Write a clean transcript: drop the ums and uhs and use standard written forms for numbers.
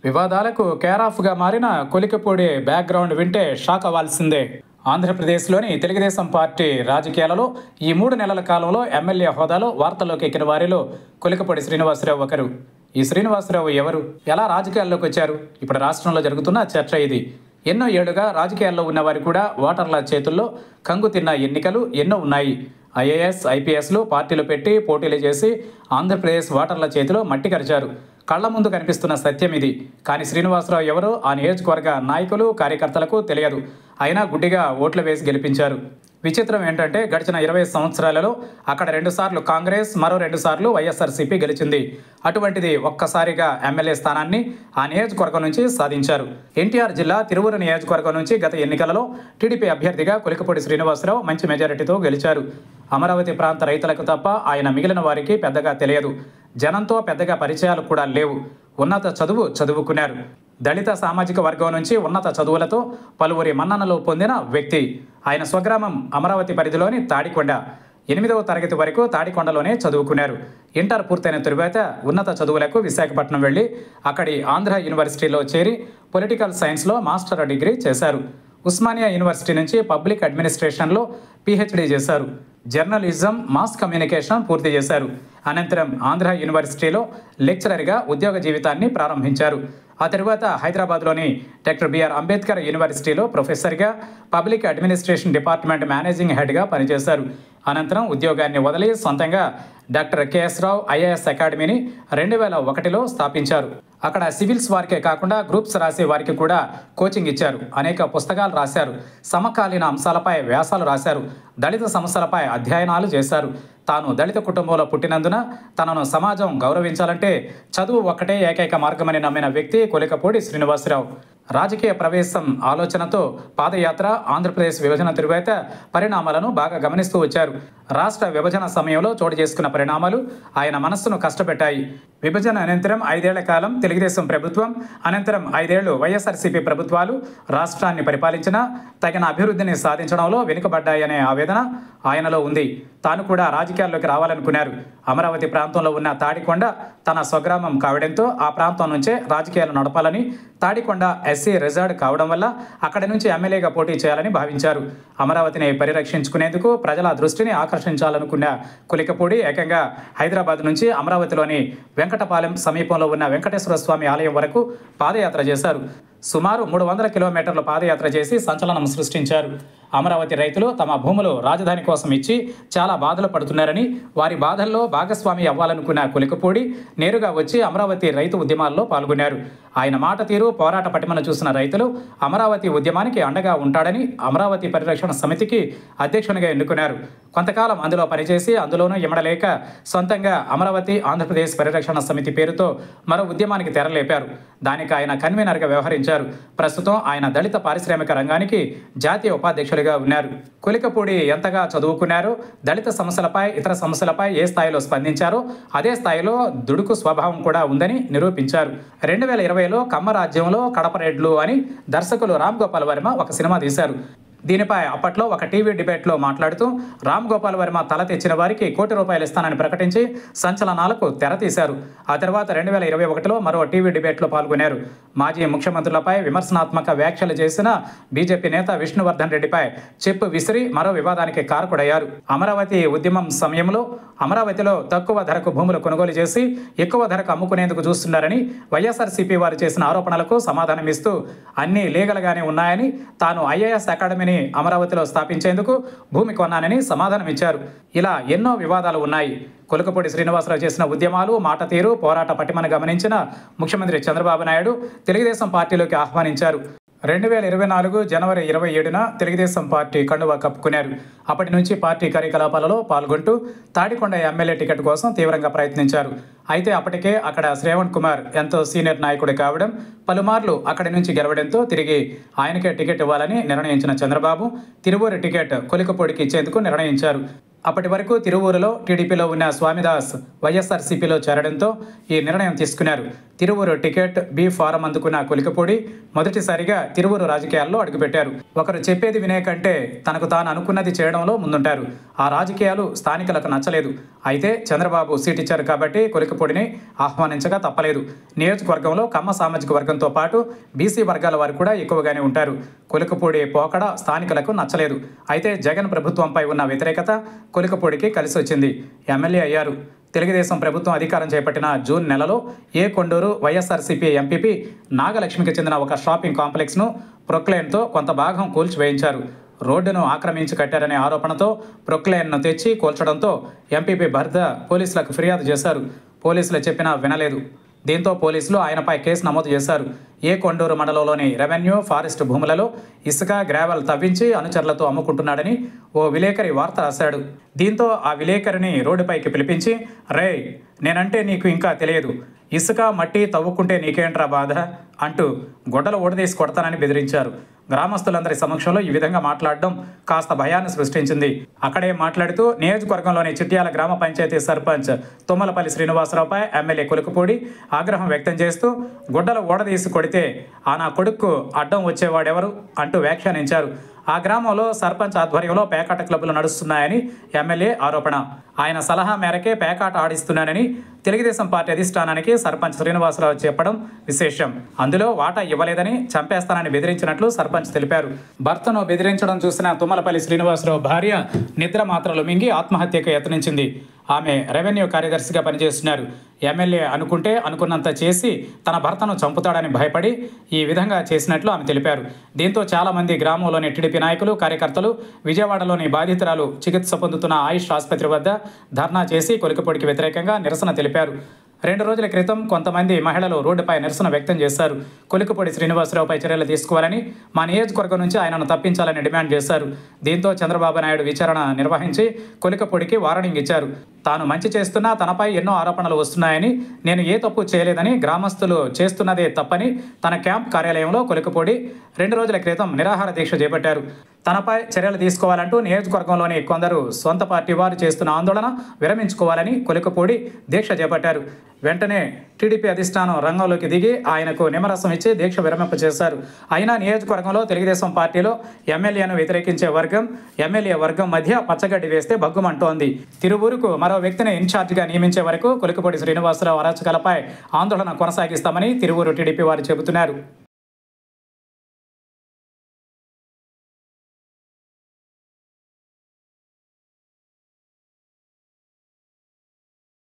వివాదాలకు కేరాఫ్గా మారిన కొలికపూడి బ్యాక్గ్రౌండ్ వింటే షాక్ అవ్వాల్సిందే. ఆంధ్రప్రదేశ్లోని తెలుగుదేశం పార్టీ రాజకీయాలలో ఈ 3 నెలల కాలంలో ఎమ్మెల్యే హోదాలో వార్తల్లోకి ఎక్కిన వారిలో కొలికపూడి శ్రీనివాసరావు ఒకరు. ఈ శ్రీనివాసరావు ఎవరు, ఎలా రాజకీయాల్లోకి వచ్చారు? ఇప్పుడు రాష్ట్రంలో జరుగుతున్న చర్చ ఇది. ఎన్నో ఏళ్లుగా రాజకీయాల్లో ఉన్నవారు కూడా ఓటర్ల చేతుల్లో కంగు తిన్న ఎన్నికలు ఎన్నో ఉన్నాయి. ఐఏఎస్, ఐపీఎస్లు పార్టీలు పెట్టి పోటీలు చేసి ఆంధ్రప్రదేశ్ ఓటర్ల చేతిలో మట్టి కరిచారు. కళ్ల ముందు కనిపిస్తున్న సత్యం ఇది. కానీ శ్రీనివాసరావు ఎవరో ఆ నియోజకవర్గ నాయకులు, కార్యకర్తలకు తెలియదు. అయినా గుడ్డిగా ఓట్లు వేసి గెలిపించారు. విచిత్రం ఏంటంటే గడిచిన 20 సంవత్సరాలలో అక్కడ 2 సార్లు కాంగ్రెస్, మరో 2 సార్లు వైఎస్ఆర్సీపీ గెలిచింది. అటువంటిది ఒక్కసారిగా ఎమ్మెల్యే స్థానాన్ని ఆ నియోజకవర్గం నుంచి సాధించారు. ఎన్టీఆర్ జిల్లా తిరువూరు నియోజకవర్గం నుంచి గత ఎన్నికలలో టీడీపీ అభ్యర్థిగా కొలికపూడి శ్రీనివాసరావు మంచి మెజారిటీతో గెలిచారు. అమరావతి ప్రాంత రైతులకు తప్ప ఆయన మిగిలిన వారికి పెద్దగా తెలియదు. జనంతో పెద్దగా పరిచయాలు కూడా లేవు. ఉన్నత చదువు చదువుకున్నారు. దళిత సామాజిక వర్గం నుంచి ఉన్నత చదువులతో పలువురి మన్ననలు పొందిన వ్యక్తి. ఆయన స్వగ్రామం అమరావతి పరిధిలోని తాడికొండ. 8వ తరగతి వరకు తాడికొండలోనే చదువుకున్నారు. ఇంటర్ పూర్తయిన తరువాత ఉన్నత చదువులకు విశాఖపట్నం వెళ్లి అక్కడి ఆంధ్ర యూనివర్సిటీలో చేరి పొలిటికల్ సైన్స్లో మాస్టర్ డిగ్రీ చేశారు. ఉస్మానియా యూనివర్సిటీ నుంచి పబ్లిక్ అడ్మినిస్ట్రేషన్లో పీహెచ్డీ చేశారు. జర్నలిజం, మాస్ కమ్యూనికేషన్ పూర్తి చేశారు. అనంతరం ఆంధ్ర యూనివర్సిటీలో లెక్చరర్గా ఉద్యోగ జీవితాన్ని ప్రారంభించారు. ఆ తరువాత హైదరాబాద్లోని డాక్టర్ బిఆర్ అంబేద్కర్ యూనివర్సిటీలో ప్రొఫెసర్గా, పబ్లిక్ అడ్మినిస్ట్రేషన్ డిపార్ట్మెంట్ మేనేజింగ్ హెడ్గా పనిచేశారు. అనంతరం ఉద్యోగాన్ని వదిలి సొంతంగా డాక్టర్ కెఎస్ రావు ఐఏఎస్ అకాడమీని 2001లో స్థాపించారు. అక్కడ సివిల్స్ వారికే కాకుండా గ్రూప్స్ రాసే వారికి కూడా కోచింగ్ ఇచ్చారు. అనేక పుస్తకాలు రాశారు. సమకాలీన అంశాలపై వ్యాసాలు రాశారు. దళిత సమస్యలపై అధ్యయనాలు చేశారు. తాను దళిత కుటుంబంలో పుట్టినందున తనను సమాజం గౌరవించాలంటే చదువు ఒక్కటే ఏకైక మార్గమని నమ్మిన వ్యక్తి కొలికపూడి శ్రీనివాసరావు. రాజకీయ ప్రవేశం ఆలోచనతో పాదయాత్ర, ఆంధ్రప్రదేశ్ విభజన తరువాత పరిణామాలను బాగా గమనిస్తూ వచ్చారు. రాష్ట్ర విభజన సమయంలో చోటు చేసుకున్న పరిణామాలు ఆయన మనస్సును కష్టపెట్టాయి. విభజన అనంతరం 5 ఏళ్ల కాలం తెలుగుదేశం ప్రభుత్వం, అనంతరం 5 ఏళ్లు వైఎస్ఆర్సీపీ ప్రభుత్వాలు రాష్ట్రాన్ని పరిపాలించినా తగిన అభివృద్ధిని సాధించడంలో వెనుకబడ్డాయనే ఆవేదన ఆయనలో ఉంది. తాను కూడా రాజకీయాల్లోకి రావాలనుకున్నారు. అమరావతి ప్రాంతంలో ఉన్న తాడికొండ తన స్వగ్రామం కావడంతో ఆ ప్రాంతం నుంచే రాజకీయాలు నడపాలని, తాడికొండ ఎస్సీ రిజర్వ్డ్ కావడం వల్ల అక్కడి నుంచి ఎమ్మెల్యేగా పోటీ చేయాలని భావించారు. అమరావతిని పరిరక్షించుకునేందుకు ప్రజల దృష్టిని ఆకర్షించాలనుకున్న కొలికపూడి ఏకంగా హైదరాబాద్ నుంచి అమరావతిలోని వెంకటపాలెం సమీపంలో ఉన్న వెంకటేశ్వర స్వామి ఆలయం వరకు పాదయాత్ర చేశారు. సుమారు 300 కిలోమీటర్ల పాదయాత్ర చేసి సంచలనం సృష్టించారు. అమరావతి రైతులు తమ భూములు రాజధాని కోసం ఇచ్చి చాలా బాధలు పడుతున్నారని, వారి బాధల్లో భాగస్వామి అవ్వాలనుకున్న కొలికపూడి నేరుగా వచ్చి అమరావతి రైతు ఉద్యమాల్లో పాల్గొన్నారు. ఆయన మాట తీరు, పోరాట పటిమను చూసిన రైతులు అమరావతి ఉద్యమానికి అండగా ఉంటాడని అమరావతి పరిరక్షణ సమితికి అధ్యక్షునిగా ఎన్నుకున్నారు. కొంతకాలం అందులో పనిచేసి అందులోనూ ఇమడలేక సొంతంగా అమరావతి ఆంధ్రప్రదేశ్ పరిరక్షణ సమితి పేరుతో మరో ఉద్యమానికి తెరలేపారు. దానికి ఆయన కన్వీనర్గా వ్యవహరించారు. ప్రస్తుతం ఆయన దళిత పారిశ్రామిక రంగానికి జాతీయ ఉపాధ్యక్షులుగా ఉన్నారు. కొలికపూడి ఎంతగా చదువుకున్నారో, దళిత సమస్యలపై, ఇతర సమస్యలపై ఏ స్థాయిలో స్పందించారో అదే స్థాయిలో దుడుకు స్వభావం కూడా ఉందని నిరూపించారు. 2020లో కమ్మరాజ్యంలో కడపరెడ్లు అని దర్శకులు రామ్ గోపాల్ వర్మ ఒక సినిమా తీశారు. దీనిపై అప్పట్లో ఒక టీవీ డిబేట్లో మాట్లాడుతూ రామ్ గోపాల్ వర్మ తల తెచ్చిన వారికి ₹1 ఇస్తానని ప్రకటించి సంచలనాలకు తెరతీశారు. ఆ తర్వాత 2021లో మరో టీవీ డిబేట్లో పాల్గొన్నారు. మాజీ ముఖ్యమంత్రులపై విమర్శనాత్మక వ్యాఖ్యలు చేసిన బీజేపీ నేత విష్ణువర్ధన్ రెడ్డిపై చెప్పు విసిరి మరో వివాదానికి కారకుడయ్యారు. అమరావతి ఉద్యమం సమయంలో అమరావతిలో తక్కువ ధరకు భూములు కొనుగోలు చేసి ఎక్కువ ధరకు అమ్ముకునేందుకు చూస్తున్నారని, వైఎస్ఆర్సీపీ వారు చేసిన ఆరోపణలకు సమాధానమిస్తూ అన్నీ లీగల్గానే ఉన్నాయని, తాను ఐఏఎస్ అకాడమీని అమరావతిలో స్థాపించేందుకు భూమి కొన్నానని సమాధానమిచ్చారు. ఇలా ఎన్నో వివాదాలు ఉన్నాయి. కొలికపూడి శ్రీనివాసరావు చేసిన ఉద్యమాలు, మాట తీరు, పోరాట పటిమను గమనించిన ముఖ్యమంత్రి చంద్రబాబు నాయుడు తెలుగుదేశం పార్టీలోకి ఆహ్వానించారు. 2024 జనవరి 27న తెలుగుదేశం పార్టీ కండువా కప్పుకున్నారు. అప్పటి నుంచి పార్టీ కార్యకలాపాలలో పాల్గొంటూ తాడికొండ ఎమ్మెల్యే టికెట్ కోసం తీవ్రంగా ప్రయత్నించారు. అయితే అప్పటికే అక్కడ శ్రేవణ్ కుమార్ ఎంతో సీనియర్ నాయకుడు కావడం, పలుమార్లు అక్కడి నుంచి గెలవడంతో తిరిగి ఆయనకే టికెట్ ఇవ్వాలని నిర్ణయించిన చంద్రబాబు తిరువూరు టికెట్ కొలికపూడికి ఇచ్చేందుకు నిర్ణయించారు. అప్పటి వరకు తిరువూరులో టీడీపీలో ఉన్న స్వామిదాస్ వైఎస్ఆర్సీపీలో చేరడంతో ఈ నిర్ణయం తీసుకున్నారు. తిరువూరు టికెట్ బి ఫారం అందుకున్న కొలికపూడి మొదటిసారిగా తిరువూరు రాజకీయాల్లో అడుగుపెట్టారు. ఒకరు చెప్పేది వినే కంటే తనకు తాను అనుకున్నది చేయడంలో ముందుంటారు. ఆ రాజకీయాలు స్థానికులకు నచ్చలేదు. అయితే చంద్రబాబు సీట్ ఇచ్చారు కాబట్టి కొలికపూడిని ఆహ్వానించగా తప్పలేదు. నియోజకవర్గంలో కమ్మ సామాజిక వర్గంతో పాటు బీసీ వర్గాల వారు కూడా ఎక్కువగానే ఉంటారు. కొలికపూడి పోకడ స్థానికులకు నచ్చలేదు. అయితే జగన్ ప్రభుత్వంపై ఉన్న వ్యతిరేకత కొలికపూడికి కలిసి వచ్చింది. ఎమ్మెల్యే అయ్యారు. తెలుగుదేశం ప్రభుత్వం అధికారం చేపట్టిన జూన్ నెలలో కొండూరు వైఎస్ఆర్సీపీ ఎంపీపీ నాగలక్ష్మికి చెందిన ఒక షాపింగ్ కాంప్లెక్స్ను ప్రొక్లైన్తో కొంత భాగం కూల్చివేయించారు. రోడ్డును ఆక్రమించి కట్టారనే ఆరోపణతో ప్రొక్లైన్ను తెచ్చి కూల్చడంతో ఎంపీపీ భర్త పోలీసులకు ఫిర్యాదు చేశారు. పోలీసులు చెప్పినా వినలేదు. దీంతో పోలీసులు ఆయనపై కేసు నమోదు చేశారు. కొండూరు మండలంలోని రెవెన్యూ ఫారెస్ట్ భూములలో ఇసుక గ్రావెల్ తవ్వించి అనుచరులతో అమ్ముకుంటున్నాడని ఓ విలేకరి వార్త రాశాడు. దీంతో ఆ విలేకరిని రోడ్డుపైకి పిలిపించి, రేయ్, నేనంటే నీకు ఇంకా తెలియదు, ఇసుక మట్టి తవ్వుకుంటే నీకేంట్రా బాధ అంటూ గొడ్డలు ఊడదీసి కొడతానని బెదిరించారు. గ్రామస్తులందరి సమక్షంలో ఈ విధంగా మాట్లాడడం కాస్త భయాన్ని సృష్టించింది. అక్కడే మాట్లాడుతూ నియోజకవర్గంలోని చిట్యాల గ్రామ పంచాయతీ సర్పంచ్ తుమ్మలపల్లి శ్రీనివాసరావుపై ఎమ్మెల్యే కొలికపూడి ఆగ్రహం వ్యక్తం చేస్తూ గొడ్డలు ఊడదీసి కొడితే ఆ నా కొడుక్కు అడ్డం వచ్చేవాడెవరు అంటూ వ్యాఖ్యానించారు. ఆ గ్రామంలో సర్పంచ్ ఆధ్వర్యంలో పేకాట క్లబ్బులు నడుస్తున్నాయని ఎమ్మెల్యే ఆరోపణ. ఆయన సలహా మేరకే పేకాట ఆడిస్తున్నానని తెలుగుదేశం పార్టీ అధిష్టానానికి సర్పంచ్ శ్రీనివాసరావు చెప్పడం విశేషం. అందులో వాటా ఇవ్వలేదని, చంపేస్తానని బెదిరించినట్లు సర్పంచ్ తెలిపారు. భర్తను బెదిరించడం చూసిన తుమ్మలపల్లి శ్రీనివాసరావు భార్య నిద్ర మాత్రలు మింగి ఆత్మహత్యకు యత్నించింది. ఆమె రెవెన్యూ కార్యదర్శిగా పనిచేస్తున్నారు. ఎమ్మెల్యే అనుకుంటే అనుకున్నంత చేసి తన భర్తను చంపుతాడని భయపడి ఈ విధంగా చేసినట్లు ఆమె తెలిపారు. దీంతో చాలామంది గ్రామంలోని టీడీపీ నాయకులు, కార్యకర్తలు విజయవాడలోని బాధితురాలు చికిత్స పొందుతున్న ఆయుష్ ఆసుపత్రి వద్ద ధర్నా చేసి కొలికపూడికి వ్యతిరేకంగా నిరసన తెలిపారు. 2 రోజుల క్రితం కొంతమంది మహిళలు రోడ్డుపై నిరసన వ్యక్తం చేశారు. కొలికపూడి శ్రీనివాసరావుపై చర్యలు తీసుకోవాలని, మా నియోజకవర్గం నుంచి ఆయనను తప్పించాలని డిమాండ్ చేశారు. దీంతో చంద్రబాబు నాయుడు విచారణ నిర్వహించి కొలికపూడికి వార్నింగ్ ఇచ్చారు. తాను మంచి చేస్తున్నా తనపై ఎన్నో ఆరోపణలు వస్తున్నాయని, నేను ఏ తప్పు చేయలేదని, గ్రామస్తులు చేస్తున్నదే తప్పని తన క్యాంప్ కార్యాలయంలో కొలికపూడి 2 రోజుల క్రితం నిరాహార దీక్ష చేపట్టారు. తనపై చర్యలు తీసుకోవాలంటూ నియోజకవర్గంలోని కొందరు సొంత పార్టీ వారు చేస్తున్న ఆందోళన విరమించుకోవాలని కొలికపూడి దీక్ష చేపట్టారు. వెంటనే టీడీపీ అధిష్టానం రంగంలోకి దిగి ఆయనకు నిమ్మరసం ఇచ్చి దీక్ష విరమింప చేశారు. అయినా నియోజకవర్గంలో తెలుగుదేశం పార్టీలో ఎమ్మెల్యేను వ్యతిరేకించే వర్గం, ఎమ్మెల్యే వర్గం మధ్య పచ్చగడ్డి వేస్తే భగ్గుమంటోంది. తిరువూరుకు మరో వ్యక్తిని ఇన్ఛార్జిగా నియమించే వరకు కొలికపూడి శ్రీనివాసరావు అరాచకాలపై ఆందోళన కొనసాగిస్తామని తిరువూరు టీడీపీ వారు చెబుతున్నారు.